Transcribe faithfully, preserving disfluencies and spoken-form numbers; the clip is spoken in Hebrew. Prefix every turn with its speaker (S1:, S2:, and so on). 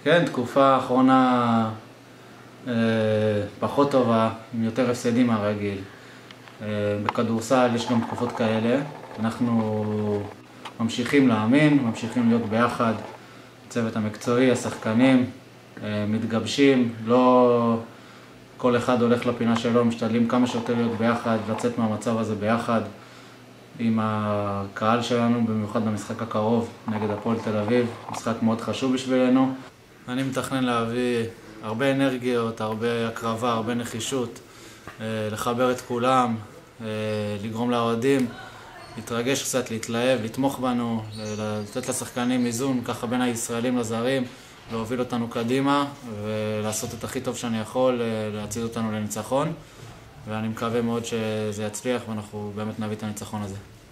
S1: כן, תקופה האחרונה אה, פחות טובה, עם יותר הפסדים מהרגיל. אה, בכדורסל יש גם תקופות כאלה. אנחנו ממשיכים להאמין, ממשיכים להיות ביחד. הצוות המקצועי, השחקנים, אה, מתגבשים, לא כל אחד הולך לפינה שלו, משתדלים כמה שיותר להיות ביחד, לצאת מהמצב הזה ביחד. עם הקהל שלנו, במיוחד במשחק הקרוב נגד הפועל תל אביב, משחק מאוד חשוב בשבילנו. אני מתכנן להביא הרבה אנרגיות, הרבה הקרבה, הרבה נחישות, לחבר את כולם, לגרום לאוהדים, להתרגש קצת, להתלהב, לתמוך בנו, לתת לשחקנים איזון ככה בין הישראלים לזרים, להוביל אותנו קדימה ולעשות את הכי טוב שאני יכול, להציל אותנו לניצחון. ואני מקווה מאוד שזה יצליח ואנחנו באמת נביא את הניצחון הזה.